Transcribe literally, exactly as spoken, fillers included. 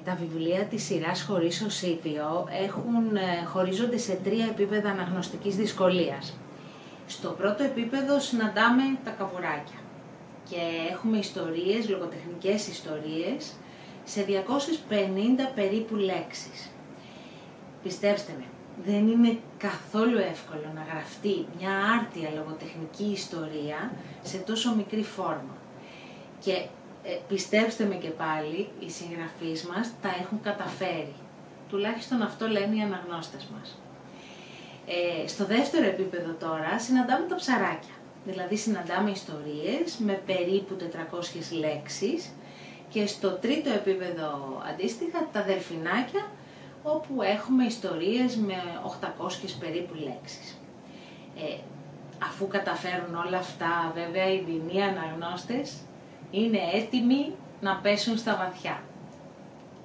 τα βιβλία της σειράς Χωρίς Οσίβιο έχουν, ε, χωρίζονται σε τρία επίπεδα αναγνωστικής δυσκολίας. Στο πρώτο επίπεδο συναντάμε τα καβουράκια και έχουμε ιστορίες, λογοτεχνικές ιστορίες, σε διακόσιες πενήντα περίπου λέξεις. Πιστέψτε με, δεν είναι καθόλου εύκολο να γραφτεί μια άρτια λογοτεχνική ιστορία σε τόσο μικρή φόρμα. Και ε, πιστέψτε με και πάλι, οι συγγραφείς μας τα έχουν καταφέρει. Τουλάχιστον αυτό λένε οι αναγνώστες μας. Ε, στο δεύτερο επίπεδο τώρα συναντάμε τα ψαράκια. Δηλαδή συναντάμε ιστορίες με περίπου τετρακόσιες λέξεις και στο τρίτο επίπεδο αντίστοιχα τα δελφινάκια, όπου έχουμε ιστορίες με οκτακόσιες περίπου λέξεις. Ε, αφού καταφέρουν όλα αυτά, βέβαια οι δεινοί αναγνώστες είναι έτοιμοι να πέσουν στα βαθιά.